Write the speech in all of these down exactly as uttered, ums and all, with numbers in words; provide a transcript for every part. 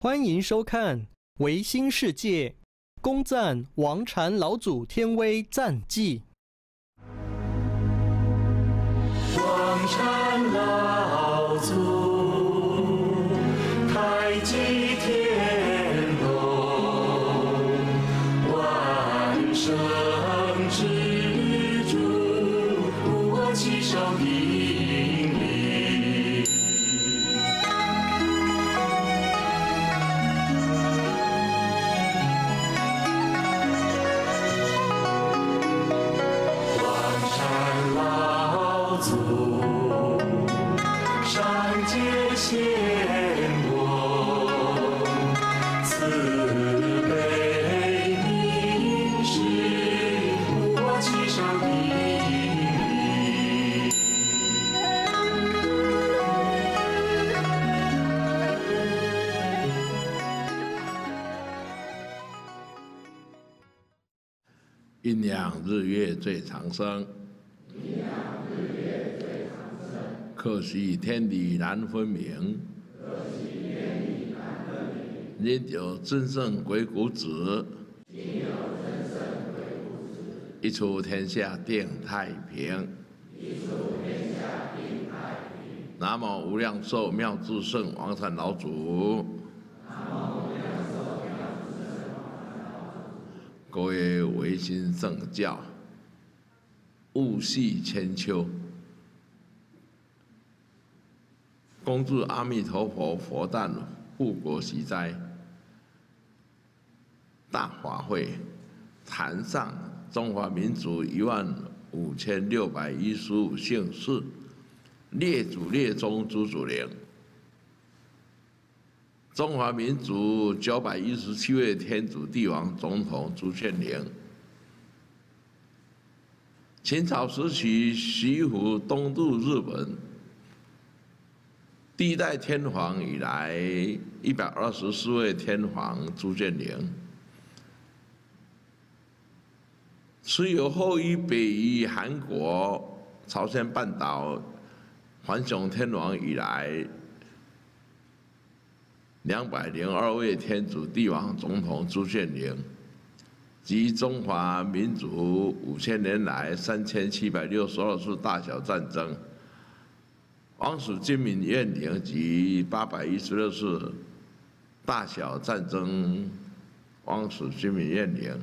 欢迎收看《维新世界》，恭赞王禅老祖天威赞记。 王禅老祖开济天龙，万圣之主，我齐上顶礼。王禅老祖上界显我，慈悲明示，我齐上顶礼。 阴阳日月最长生，可惜天地难分明。今有真圣鬼谷子，一出天下定太平。南无无量寿妙智圣王禅老祖。各位维新圣教，物系千秋，恭祝阿弥陀佛佛诞护国息灾。大法会坛上中华民族一万五千六百一十五姓氏，列祖列宗朱祖陵。中华民族九百一十七位天主帝王总统朱建宁，秦朝时期西湖东渡日本，第一代天皇以来一百二十四位天皇朱建宁，持有后裔北移韩国、朝鲜半岛桓雄天皇以来两百零二位天主帝王总统朱建宁，及中华民族五千年来三千七百六十二次大小战争，王室军民怨灵及八百一十六次大小战争，王室军民怨灵。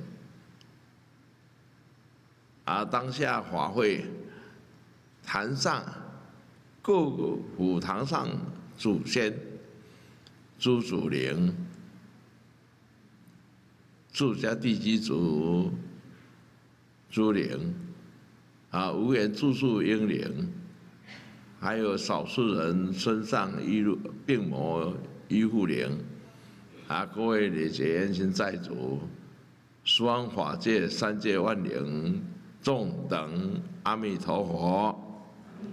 而当下法会坛上各个府堂上祖先。朱祖陵、朱家地基主朱陵，啊，无缘住宿英灵，还有少数人身上医病魔医护灵，啊，各位列解冤亲债主，十方法界三界万灵，众等阿弥陀佛。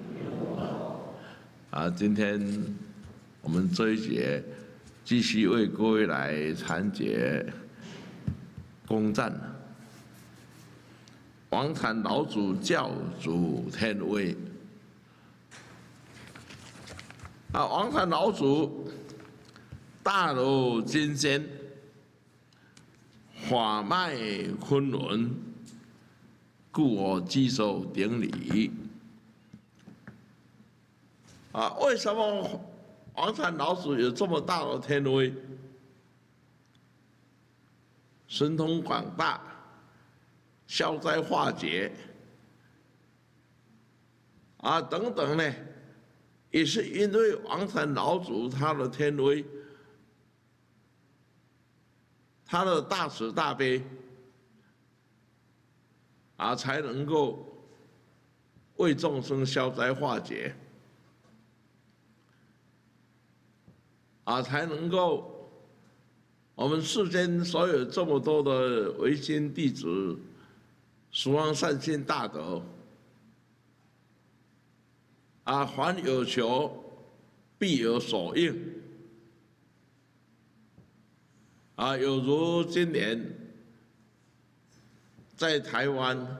啊，今天我们这一节。继续为各位来阐解恭赞王禅老祖教主天威。啊，王禅老祖大如金仙，法脉昆仑，故我稽首顶礼。啊，为什么？王禅老祖有这么大的天威，神通广大，消灾化解，啊等等呢，也是因为王禅老祖他的天威，他的大慈大悲，啊才能够为众生消灾化解。啊，才能够我们世间所有这么多的维新弟子，十方善心大德，啊，凡有求必有所应，啊，有如今年在台湾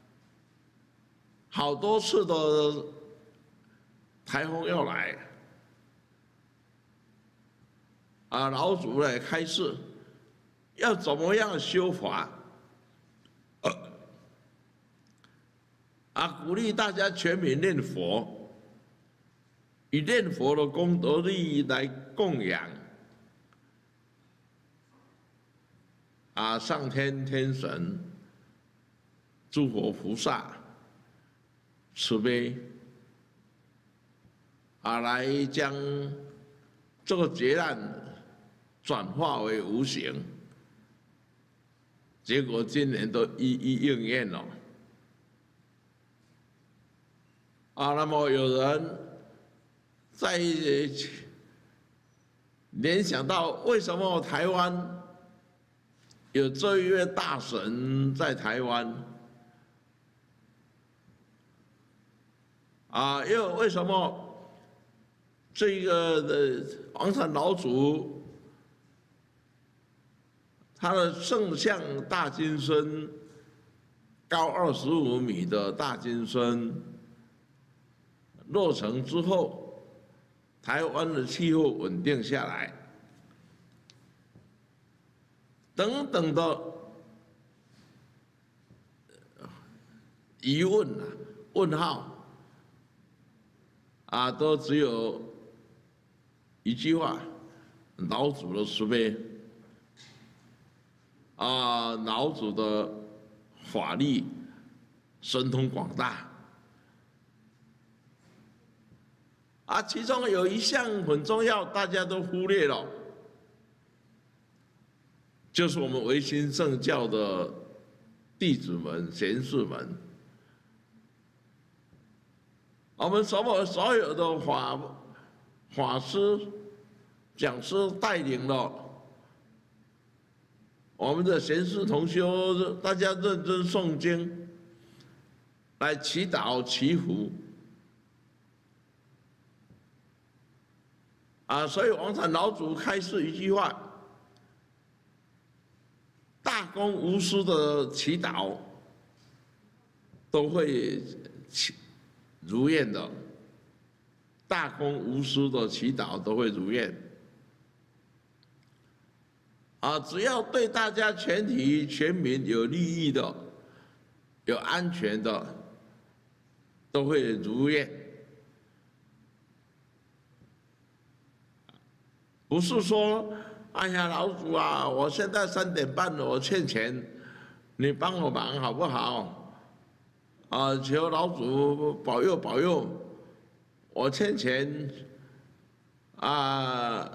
好多次的台风要来。 啊老祖来开示，要怎么样修法，啊鼓励大家全民念佛，以念佛的功德力来供养啊上天天神、诸佛菩萨慈悲。啊，来将这个劫难转化为无形，结果今年都一一应验了。啊，那么有人在联想到，为什么台湾有这一位大神在台湾？啊，又为什么？这个的王禅老祖，他的圣像大金身，高二十五米的大金身落成之后，台湾的气候稳定下来，等等的疑问啊、问号啊，都只有一句话：老祖的慈悲啊，老祖的法力神通广大啊。其中有一项很重要，大家都忽略了，就是我们维新圣教的弟子们、贤士们，我们所有所有的法法师、讲师带领了我们的贤士同修，大家认真诵经，来祈祷祈福啊！所以王禅老祖开示一句话：大公无私的祈祷都会如愿的。大公无私的祈祷都会如愿啊！只要对大家全体全民有利益的、有安全的，都会如愿。不是说，哎呀，老祖啊，我现在三点半了，我欠钱，你帮我忙好不好？啊，求老祖保佑保佑。我欠钱，啊，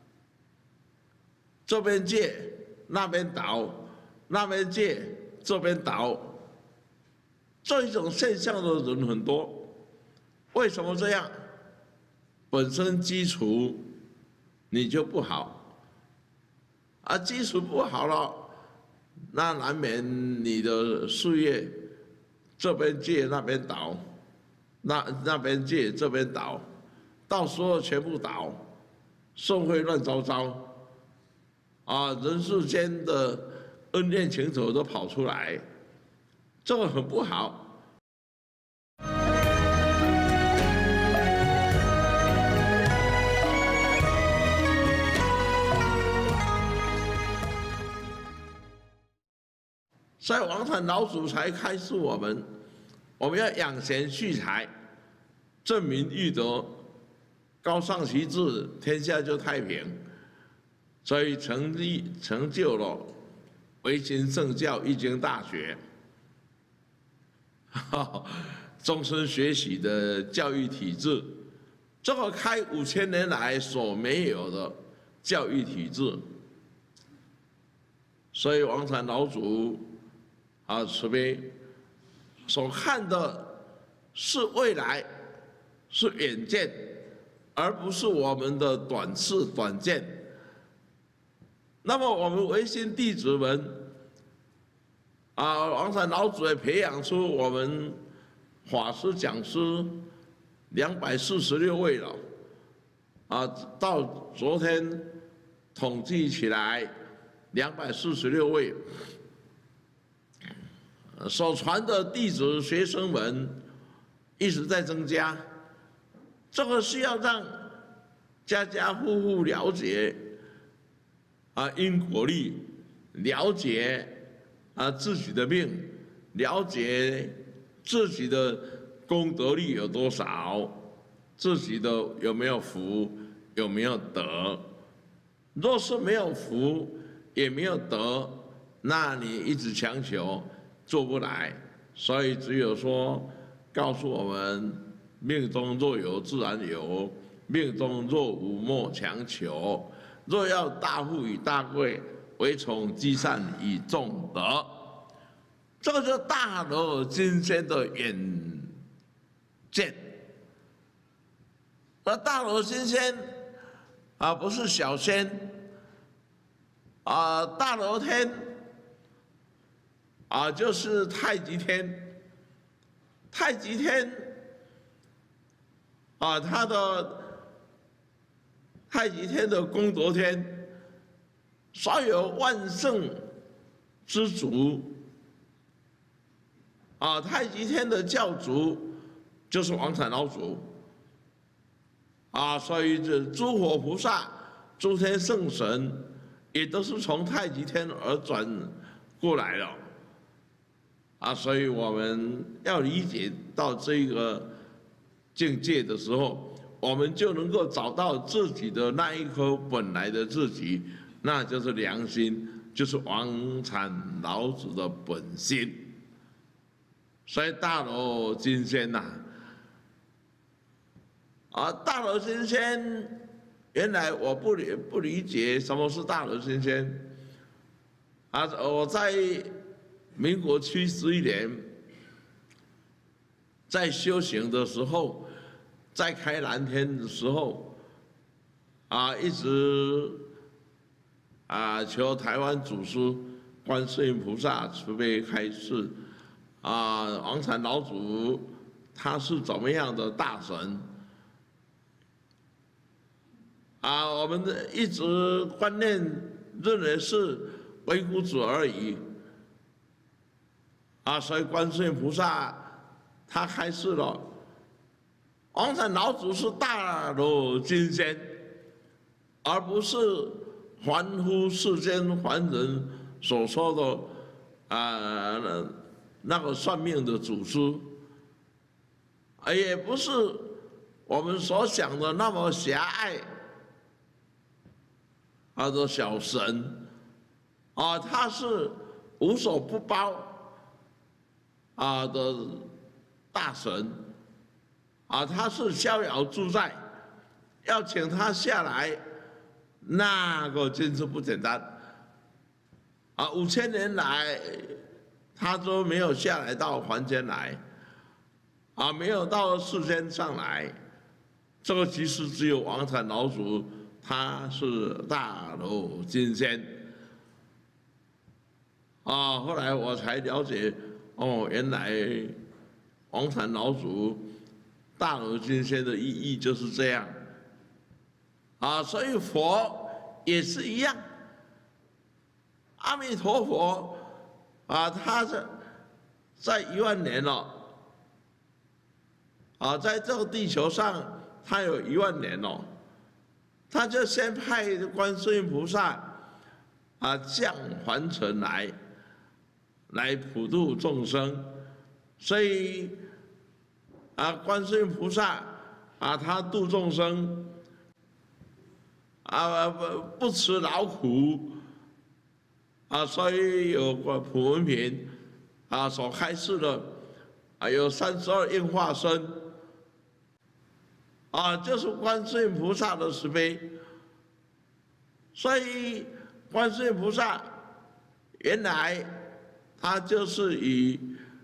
这边借，那边倒，那边借，这边倒，这一种现象的人很多。为什么这样？本身基础你就不好，啊，基础不好了，那难免你的事业这边借，那边倒。那那边借，这边倒，到时候全部倒，社会乱糟糟，啊，人世间的恩怨情仇都跑出来，这个很不好。所以王禅老祖才开示我们。我们要养贤蓄才，正民育德，高尚其志，天下就太平。所以成立成就了维新圣教易经大学，终身学习的教育体制，这个开五千年来所没有的教育体制。所以王禅老祖啊慈悲。所看的是未来，是远见，而不是我们的短视短见。那么我们维新弟子们，啊，王禅老祖也培养出我们法师讲师两百四十六位了，啊，到昨天统计起来两百四十六位。所传的弟子学生们一直在增加，这个是要让家家户户了解啊因果律，了解啊自己的命，了解自己的功德力有多少，自己的有没有福，有没有德。若是没有福，也没有德，那你一直强求做不来。所以只有说告诉我们：命中若有自然有，命中若无莫强求。若要大富与大贵，唯从积善以重德。这个就是大罗金仙的远见。而大罗金仙啊，不是小仙啊，大罗天啊，就是太极天。太极天啊，他的太极天的功德天，所有万圣之主啊，太极天的教主就是王禅老祖啊，所以这诸佛菩萨、诸天圣神也都是从太极天而转过来的啊，所以我们要理解到这个境界的时候，我们就能够找到自己的那一颗本来的自己，那就是良心，就是王禅老子的本心。所以大罗金仙呐，啊，大罗金仙，原来我不理不理解什么是大罗金仙，啊，我在民国七十一年，在修行的时候，在开蓝天的时候，啊，一直啊求台湾祖师观世音菩萨慈悲开示，啊，王禅老祖他是怎么样的大神？啊，我们一直观念认为是微姑子而已。啊，所以观世音菩萨他开示了，王禅老祖是大罗金仙，而不是凡夫世间凡人所说的啊、呃、那个算命的祖师，也不是我们所想的那么狭隘啊的小神，啊，他是无所不包。啊的大神，啊，他是逍遥自在，要请他下来，那个真是不简单。啊，五千年来，他都没有下来到凡间来，啊，没有到世间上来，这个其实只有王禅老祖，他是大罗金仙。啊，后来我才了解。哦，原来王禅老祖大罗金仙的意义就是这样啊，所以佛也是一样。阿弥陀佛啊，他是在一万年了啊，在这个地球上，他有一万年了，他就先派观世音菩萨啊降凡尘来。来普度众生，所以啊，观世音菩萨啊，他度众生啊不不辞劳苦啊，所以有个普文品啊所开示的啊，有三十二应化身啊，就是观世音菩萨的慈悲，所以观世音菩萨原来。他就是以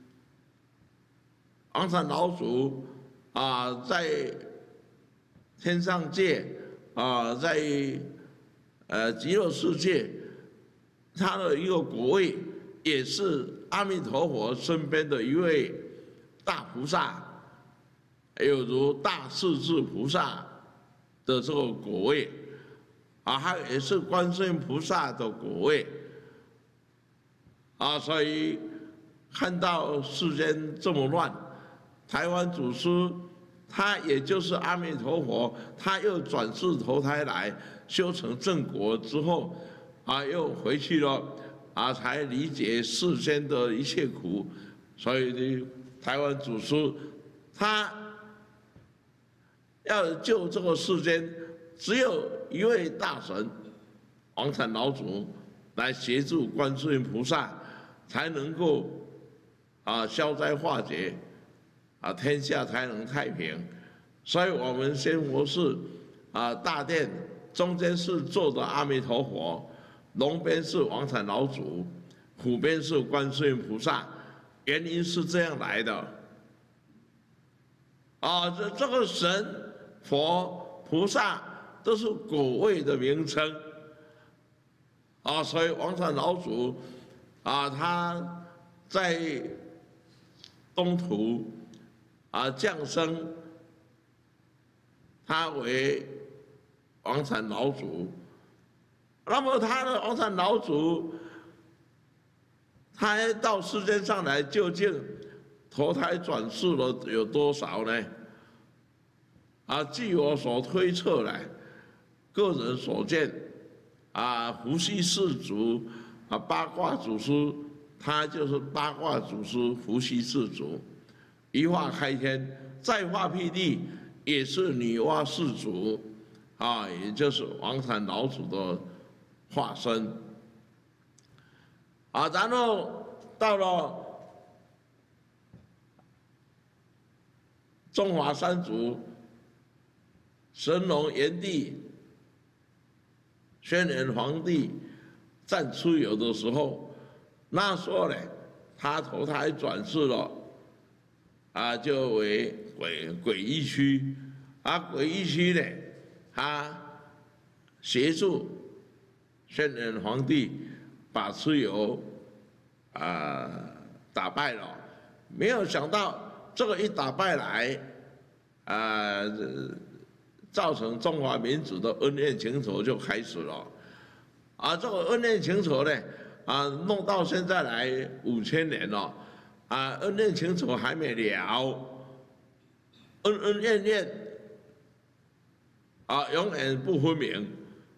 王禅老祖啊，在天上界啊，在呃极乐世界，他的一个果位，也是阿弥陀佛身边的一位大菩萨，有如大势至菩萨的这个果位，啊，还也是观世音菩萨的果位。啊，所以看到世间这么乱，台湾祖师他也就是阿弥陀佛，他又转世投胎来修成正果之后， 啊，又回去了，啊，才理解世间的一切苦。所以呢，台湾祖师他要救这个世间，只有一位大神，王禅老祖来协助观世音菩萨，才能够啊消灾化解，啊天下才能太平。所以我们仙佛寺啊大殿中间是坐着阿弥陀佛，龙边是王禅老祖，虎边是观世音菩萨。原因是这样来的，啊，这这个神、佛、菩萨都是果位的名称，啊，所以王禅老祖，啊，他在东土，啊降生，他为王禅老祖，那么他的王禅老祖。他到世间上来究竟投胎转世了有多少呢？啊，据我所推测呢，个人所见，啊，伏羲氏族啊，八卦祖师，他就是八卦祖师伏羲氏族，一化开天，再化辟地，也是女娲氏族，啊，也就是王禅老祖的化身。啊，然后到了中华三祖神农、炎帝、轩辕皇帝占蚩尤的时候，那时候呢，他投胎转世了，啊，就为鬼鬼医区，啊，鬼医区呢，他协助轩辕皇帝把蚩尤啊打败了，没有想到这个一打败来，啊，造成中华民族的恩怨情仇就开始了，啊，这个恩怨情仇呢，啊，弄到现在来五千年了，啊，恩怨情仇还没了，恩恩怨怨，啊，永远不分明。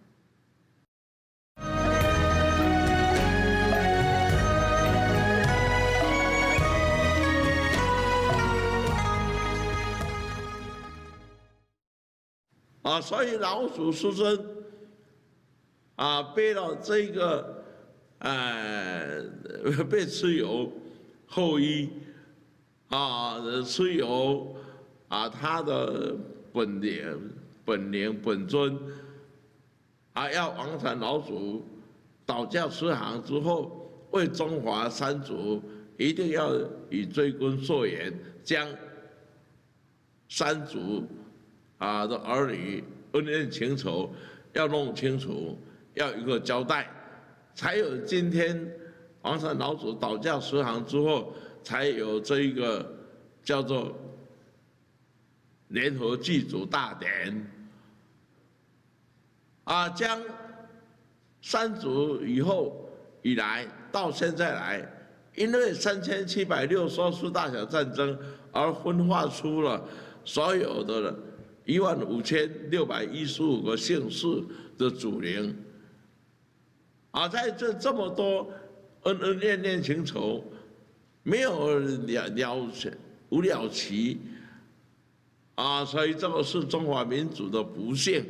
啊，所以老祖师尊啊背了这个，呃，被蚩尤后裔啊，蚩尤啊，他的本领、本领、本尊啊，要王禅老祖倒驾慈航之后，为中华三祖一定要以追根溯源，将三祖。啊的儿女恩怨情仇要弄清楚，要一个交代，才有今天王禅老祖倒驾慈航之后，才有这一个叫做联合祭祖大典。啊，将三祖以后以来到现在来，因为三千七百六十四大小战争而分化出了所有的。一万五千六百一十五个姓氏的祖灵，啊，在这这么多恩恩怨怨情仇，没有了了无了期，啊，所以这个是中华民族的不幸，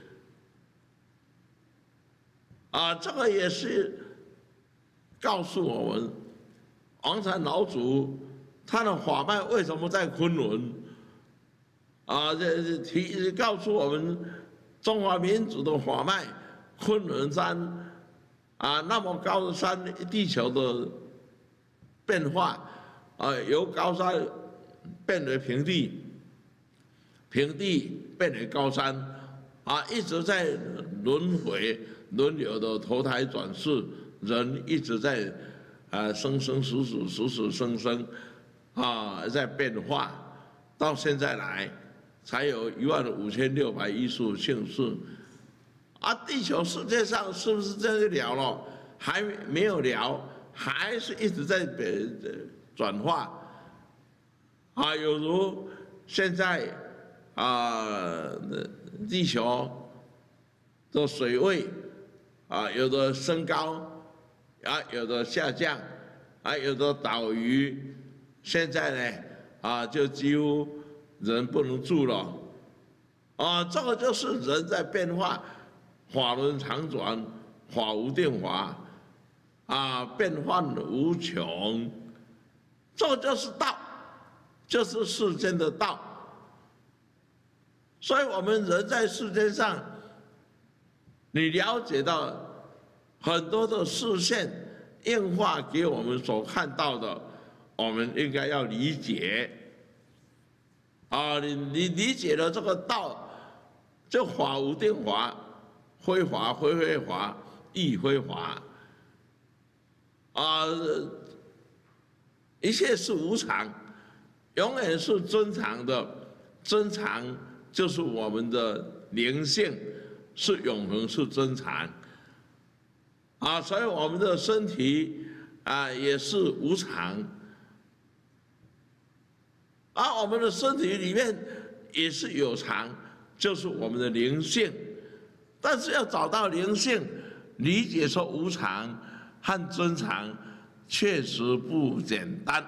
啊，这个也是告诉我们，王禅老祖他的法脉为什么在昆仑？啊，这提告诉我们中华民族的法脉，昆仑山啊，那么高的山，地球的变化，啊，由高山变为平地，平地变为高山，啊，一直在轮回轮流的投胎转世，人一直在啊生生死死死死生生，啊，在变化，到现在来。才有一万五千六百一十五姓氏，啊，地球世界上是不是这样了了？还没有了，还是一直在转化，啊，有如现在啊，地球的水位啊，有的升高，啊，有的下降，啊，有的岛屿，现在呢，啊，就几乎人不能住了，啊，这个就是人在变化，法轮常转，法无定法，啊，变幻无穷，这个就是道，就是世间的道。所以我们人在世间上，你了解到很多的视线映化给我们所看到的，我们应该要理解。啊，你你理解了这个道，就法无定法，非法非非法，亦非法。啊，一切是无常，永远是真常的，真常。就是我们的灵性是永恒，是真常啊，所以我们的身体啊也是无常啊，我们的身体里面也是有常，就是我们的灵性。但是要找到灵性，理解说无常和真常，确实不简单。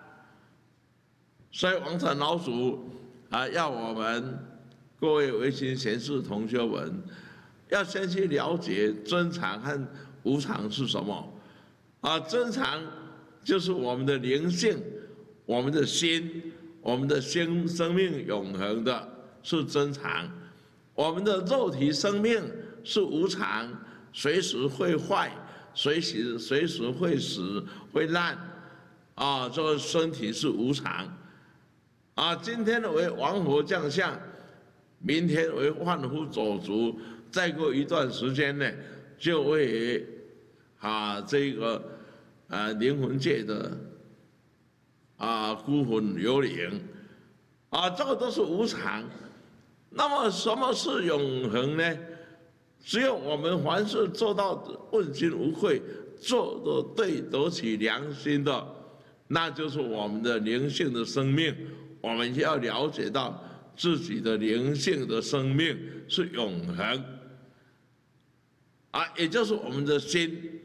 所以王禅老祖啊，要我们。各位维新贤士同学们，要先去了解真常和无常是什么。啊，真常就是我们的灵性，我们的心，我们的心生命永恒的是真常。我们的肉体生命是无常，随时会坏，随时随时会死会烂。啊，这个身体是无常。啊，今天为王佛将相。明天为万夫走卒，再过一段时间呢，就为啊这个啊灵魂界的啊孤魂游灵，啊这个都是无常。那么什么是永恒呢？只有我们凡事做到问心无愧，做得对得起良心的，那就是我们的灵性的生命。我们要了解到。自己的灵性的生命是永恒，啊，也就是我们的心。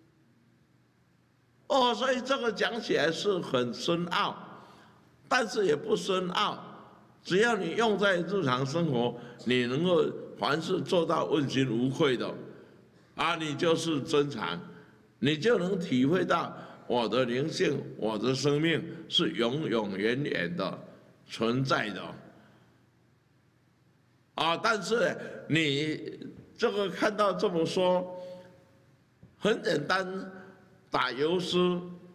哦，所以这个讲起来是很深奥，但是也不深奥。只要你用在日常生活，你能够凡事做到问心无愧的，啊，你就是真常，你就能体会到我的灵性，我的生命是永永远远的存在的。啊，但是你这个看到这么说，很简单，打油诗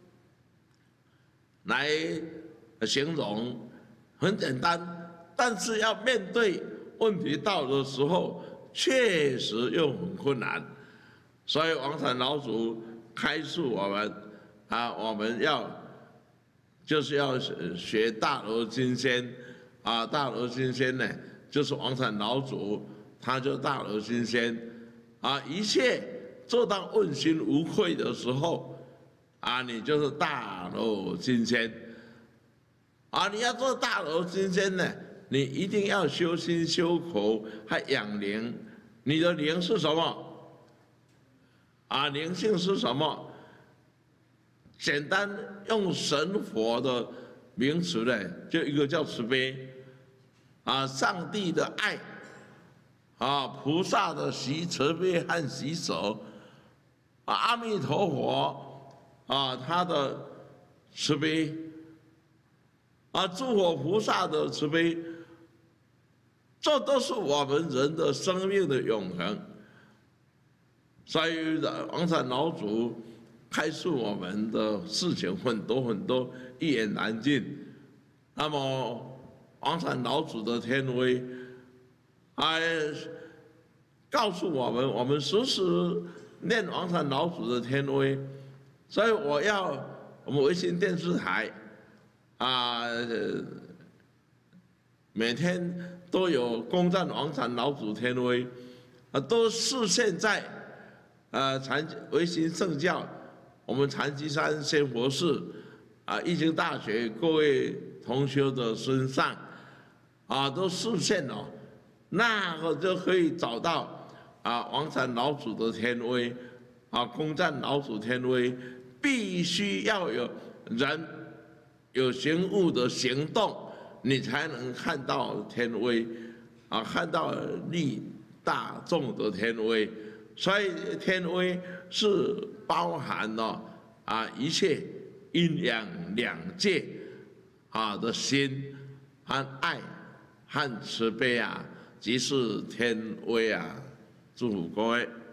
来形容，很简单，但是要面对问题到的时候，确实又很困难。所以王禅老祖开示我们啊，我们要就是要学大罗金仙啊，大罗金仙呢。就是王禅老祖，他就大罗金仙，啊，一切做到问心无愧的时候，啊，你就是大罗金仙，啊，你要做大罗金仙呢，你一定要修心修口，还养灵。你的灵是什么？啊，灵性是什么？简单用神佛的名词呢，就一个叫慈悲。啊，上帝的爱，啊，菩萨的喜慈悲和喜舍，啊，阿弥陀佛，啊，他的慈悲，啊，诸佛菩萨的慈悲，这都是我们人的生命的永恒。所以王禅老祖开示我们的事情很多很多，一言难尽。那么。王禅老祖的天威，哎，告诉我们，我们时时念王禅老祖的天威。所以我要我们维新电视台啊，每天都有攻占王禅老祖天威，啊，都是现在啊禅维新圣教，我们禅机山仙佛寺啊，义经大学各位同学的身上。啊，都实现了，那个就可以找到啊王禅老祖的天威，啊攻占老祖天威，必须要有人有形物的行动，你才能看到天威，啊看到利大众的天威。所以天威是包含了啊一切阴阳两界啊的心和爱和慈悲啊，即是天威啊！祝福各位。